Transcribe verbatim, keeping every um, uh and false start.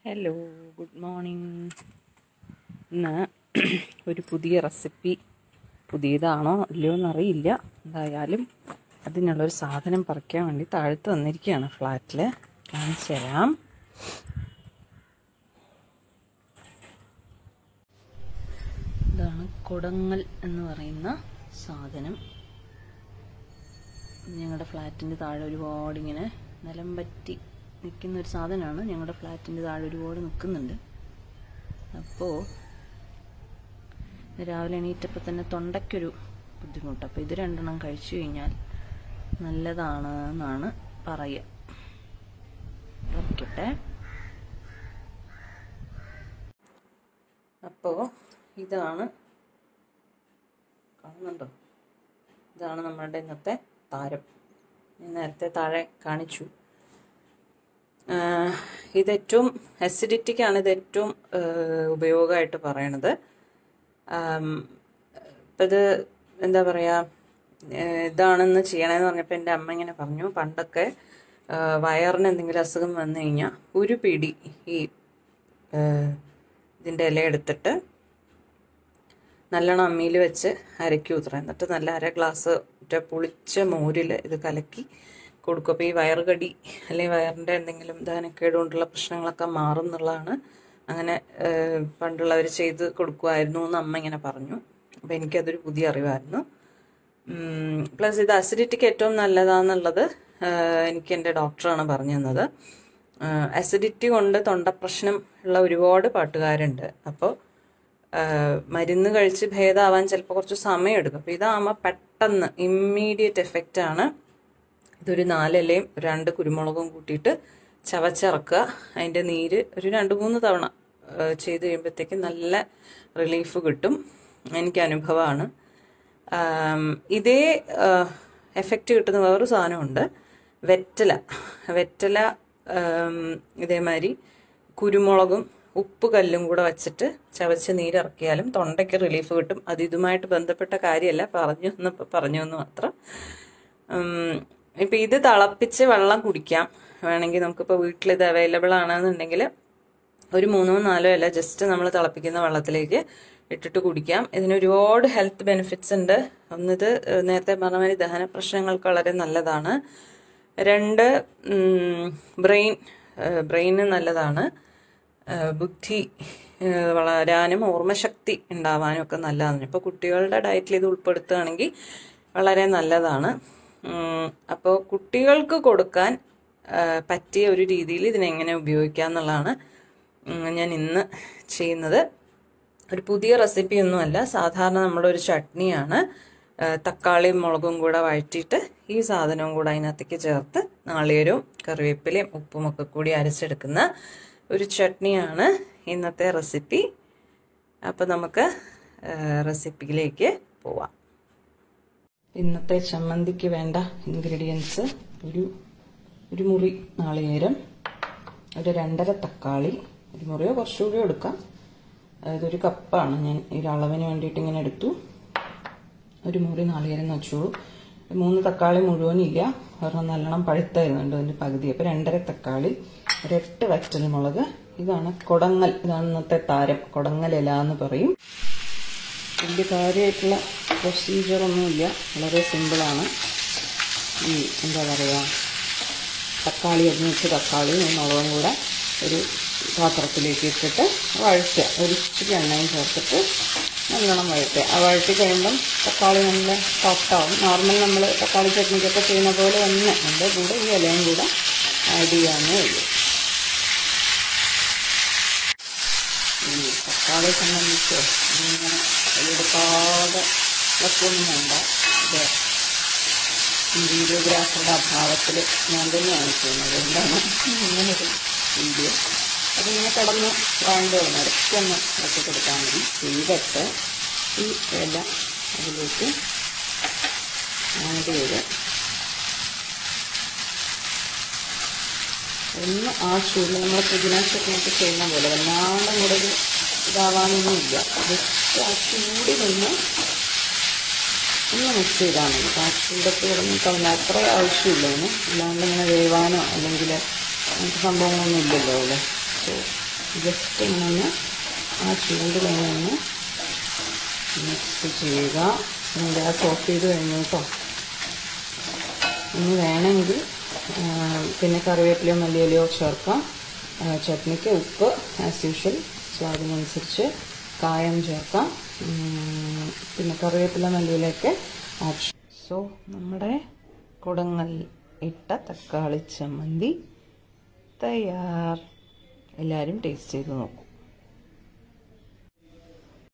Hello, good morning. ഇന്ന് ഒരു പുതിയ റെസിപ്പി, പുതിയതാണോ ഇല്ലയോ എന്നറിയില്ല. എന്തായാലും അതിനുള്ളൊരു സാധനം പറിക്കാൻ വേണ്ടി താഴത്ത് വന്നിരിക്കുകയാണ് ഫ്ലാറ്റിൽ. കാണിച്ചു തരാം. ഇതാണ് കൊടങ്ങൽ എന്ന് പറയുന്ന സാധനം. ഞങ്ങളുടെ ഫ്ലാറ്റിൻ്റെ താഴെ ഒരുപാട് ഇങ്ങനെ നിലം പറ്റി നിൽക്കുന്ന ഒരു സാധനമാണ്. ഞങ്ങളുടെ ഫ്ലാറ്റിൻ്റെ താഴെ ഒരുപാട് നിൽക്കുന്നുണ്ട്. അപ്പോൾ രാവിലെ എണീറ്റപ്പോൾ തന്നെ തൊണ്ടയ്ക്കൊരു ബുദ്ധിമുട്ട്. അപ്പോൾ ഇത് രണ്ടെണ്ണം കഴിച്ചു കഴിഞ്ഞാൽ നല്ലതാണ് എന്നാണ് പറയുക. ഓർക്കട്ടെ. അപ്പോൾ ഇതാണ്, കാണുന്നുണ്ടോ? ഇതാണ് നമ്മളുടെ ഇന്നത്തെ താരം. ഞാൻ നേരത്തെ താഴെ കാണിച്ചു. ഇതേറ്റവും അസിഡിറ്റിക്കാണ് ഇത് ഏറ്റവും ഉപയോഗമായിട്ട് പറയണത്. ഇപ്പം ഇത് എന്താ പറയുക, ഇതാണെന്ന് ചെയ്യണമെന്ന് പറഞ്ഞപ്പോൾ എൻ്റെ അമ്മ ഇങ്ങനെ പറഞ്ഞു, പണ്ടൊക്കെ വയറിന് എന്തെങ്കിലും അസുഖം വന്നു കഴിഞ്ഞാൽ ഒരു പിടി ഈ ഇതിൻ്റെ ഇല എടുത്തിട്ട് നല്ലോണം അമ്മിയിൽ വെച്ച് അരയ്ക്കും ഉത്ര, എന്നിട്ട് നല്ല അര ഗ്ലാസ് ഒറ്റ പുളിച്ച മോരിൽ ഇത് കലക്കി കൊടുക്കും. അപ്പോൾ ഈ വയറുകടി അല്ലെങ്കിൽ വയറിൻ്റെ എന്തെങ്കിലും ദഹനക്കേട് കൊണ്ടുള്ള പ്രശ്നങ്ങളൊക്കെ മാറും എന്നുള്ളതാണ്. അങ്ങനെ പണ്ടുള്ളവർ ചെയ്ത് കൊടുക്കുമായിരുന്നു എന്ന് അമ്മ ഇങ്ങനെ പറഞ്ഞു. അപ്പോൾ എനിക്കതൊരു പുതിയ അറിവായിരുന്നു. പ്ലസ് ഇത് അസിഡിറ്റിക്ക് ഏറ്റവും നല്ലതാണെന്നുള്ളത് എനിക്ക് എൻ്റെ ഡോക്ടറാണ് പറഞ്ഞു തന്നത്. അസിഡിറ്റി കൊണ്ട് തൊണ്ടപ്രശ്നം ഉള്ള ഒരുപാട് പാട്ടുകാരുണ്ട്. അപ്പോൾ മരുന്ന് കഴിച്ച് ഭേദമാവാൻ ചിലപ്പോൾ കുറച്ച് സമയം എടുക്കും. അപ്പോൾ ഇതാകുമ്പോൾ പെട്ടെന്ന് ഇമ്മീഡിയറ്റ് എഫക്റ്റാണ്. ഇതൊരു നാലിലയും രണ്ട് കുരുമുളകും കൂട്ടിയിട്ട് ചവച്ചിറക്കുക. അതിൻ്റെ നീര് ഒരു രണ്ട് മൂന്ന് തവണ ചെയ്ത് കഴിയുമ്പോഴത്തേക്ക് നല്ല റിലീഫ് കിട്ടും. എനിക്ക് അനുഭവമാണ്. ഇതേ എഫക്റ്റ് കിട്ടുന്ന വേറൊരു സാധനമുണ്ട്, വെറ്റല. വെറ്റല ഇതേമാതിരി കുരുമുളകും ഉപ്പ് കല്ലും കൂടെ വച്ചിട്ട് ചവച്ച് നീരിറക്കിയാലും തൊണ്ടയ്ക്ക് റിലീഫ് കിട്ടും. അത് ഇതുമായിട്ട് ബന്ധപ്പെട്ട കാര്യമല്ല, പറഞ്ഞു എന്നപ്പോൾ പറഞ്ഞു എന്ന് മാത്രം. ഇപ്പം ഇത് തിളപ്പിച്ച് വെള്ളം കുടിക്കാം. വേണമെങ്കിൽ നമുക്കിപ്പോൾ വീട്ടിൽ ഇത് അവൈലബിൾ ആണെന്നുണ്ടെങ്കിൽ ഒരു മൂന്നോ നാലോ ഇല ജസ്റ്റ് നമ്മൾ തിളപ്പിക്കുന്ന വെള്ളത്തിലേക്ക് ഇട്ടിട്ട് കുടിക്കാം. ഇതിന് ഒരുപാട് ഹെൽത്ത് ബെനിഫിറ്റ്സ് ഉണ്ട്. ഒന്നിത് നേരത്തെ പറഞ്ഞ മാതിരി ദഹന പ്രശ്നങ്ങൾക്ക് വളരെ നല്ലതാണ്. രണ്ട്, ബ്രെയിൻ ബ്രെയിന് നല്ലതാണ്. ബുദ്ധി വളരാനും ഓർമ്മശക്തി ഉണ്ടാവാനും ഒക്കെ നല്ലതാണ്. ഇപ്പോൾ കുട്ടികളുടെ ഡയറ്റിൽ ഇത് ഉൾപ്പെടുത്തുകയാണെങ്കിൽ വളരെ നല്ലതാണ്. അപ്പോൾ കുട്ടികൾക്ക് കൊടുക്കാൻ പറ്റിയ ഒരു രീതിയിൽ ഇതിനെങ്ങനെ ഉപയോഗിക്കാം എന്നുള്ളതാണ് ഞാൻ ഇന്ന് ചെയ്യുന്നത്. ഒരു പുതിയ റെസിപ്പി ഒന്നുമല്ല, സാധാരണ നമ്മുടെ ഒരു ചട്നിയാണ്. തക്കാളിയും മുളകും കൂടെ വഴറ്റിയിട്ട് ഈ സാധനവും കൂടെ അതിനകത്തേക്ക് ചേർത്ത് നാളികേരവും കറിവേപ്പിലയും ഉപ്പും ഒക്കെ കൂടി അരച്ചെടുക്കുന്ന ഒരു ചട്നിയാണ് ഇന്നത്തെ റെസിപ്പി. അപ്പോൾ നമുക്ക് റെസിപ്പിയിലേക്ക് പോവാം. ഇന്നത്തെ ചമ്മന്തിക്ക് വേണ്ട ഇൻഗ്രീഡിയൻസ് ഒരു ഒരു മുറി നാളികേരം, ഒരു രണ്ടര തക്കാളി, ഒരു മുറിയോ കുറച്ചുകൂടി എടുക്കാം. അതൊരു കപ്പാണ് ഞാൻ ഈ അളവിന് വേണ്ടിയിട്ട് ഇങ്ങനെ എടുത്തു. ഒരു മുറി നാളികേരം എന്ന് വെച്ചോളൂ. മൂന്ന് തക്കാളി മുഴുവനില്ല, ഒരെണ്ണം നല്ലോണം പഴുത്തായിരുന്നുണ്ട് അതിൻ്റെ പകുതി. അപ്പോൾ രണ്ടര തക്കാളി, ഒരെട്ട് വറ്റൽ മുളക്. ഇതാണ് കൊടങ്ങൽ, ഇതാണ് ഇന്നത്തെ താരം. കൊടങ്ങൽ ഇല എന്ന് പറയും. വലിയ കാര്യമായിട്ടുള്ള പ്രൊസീജിയറൊന്നുമില്ല, വളരെ സിമ്പിളാണ്. ഈ എന്താ പറയുക, തക്കാളി അരിഞ്ഞ് വെച്ച് തക്കാളി മുളകും കൂടെ ഒരു പാത്രത്തിലേക്ക് ഇട്ടിട്ട് വഴറ്റുക. ഒരു ഇച്ചിരി എണ്ണയും ചേർത്തിട്ട് നല്ലോണം വഴറ്റുക. ആ വഴറ്റി കഴിയുമ്പം തക്കാളി നല്ല സോഫ്റ്റാവും. നോർമൽ നമ്മൾ തക്കാളി ചട്നിക്കൊക്കെ ചെയ്യുന്ന പോലെ തന്നെ അതിൻ്റെ കൂടെ ഈ ഇലയും കൂടെ ആഡ് ചെയ്യാനേ ഉള്ളൂ. ഈ തക്കാളി സംബന്ധിച്ച് ഇങ്ങനെ എടുക്കാതെ വെക്കൊന്നും വേണ്ട. ഇത് വീഡിയോഗ്രാഫറുടെ അഭാവത്തിൽ ഞാൻ തന്നെയാണ് ചെയ്യുന്നത്. എന്താണ് ഇങ്ങനൊരു വീഡിയോ. അതിങ്ങനെ കിടന്ന് വഴണ്ട് വന്ന് ഇടയ്ക്കൊന്ന് ഇറക്കി കൊടുക്കാൻ മതി. ചെയ്തിട്ട് ഈ ഇല അതിലേക്ക് ആഡ് ചെയ്ത് ഒന്ന് ആ ചൂടിൽ നമ്മൾ പുതിന ചട്നിയൊക്കെ ചെയ്യുന്ന പോലെ വല്ലാണ്ടും കൂടെ ഒരു ഇതാവാനൊന്നുമില്ല. ജസ്റ്റ് ആ ചൂടിൽ നിന്ന് ഒന്ന് മിക്സ് ചെയ്താൽ മതി. ആ ചൂടത്ത് കിടന്ന് കളഞ്ഞ അത്ര ആവശ്യമില്ല അതിന്. അല്ലാണ്ട് ഇങ്ങനെ വേവാനോ അല്ലെങ്കിൽ അങ്ങനത്തെ സംഭവങ്ങളൊന്നും ഇല്ലല്ലോ അവിടെ. സോ ജസ്റ്റ് ഇങ്ങനെ ആ ചൂടിലൊന്ന് മിക്സ് ചെയ്യുക. ഗ്യാസ് ഓഫ് ചെയ്ത് കഴിഞ്ഞു കേട്ടോ. ഇനി വേണമെങ്കിൽ പിന്നെ കറിവേപ്പിലയോ മല്ലിയിലയോ ചേർക്കാം. ചട്നിക്ക് ഉപ്പ് ആസ് യൂഷ്വൽ സ്വാദിനനുസരിച്ച്, കായം ചേർക്കാം, പിന്നെ കറിവേപ്പില മല്ലിയിലൊക്കെ ഓപ്ഷൻ. സോ നമ്മുടെ കുടങ്ങൽ ഇട്ട തക്കാളി ചമ്മന്തി തയ്യാർ. എല്ലാവരും ടേസ്റ്റ് ചെയ്ത് നോക്കും.